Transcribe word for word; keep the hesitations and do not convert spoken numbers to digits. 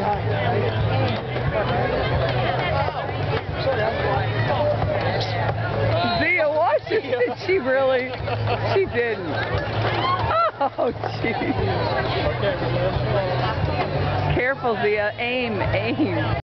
Zia, watch it. Did she really? She didn't. Oh, jeez. Careful, Zia. Aim, aim.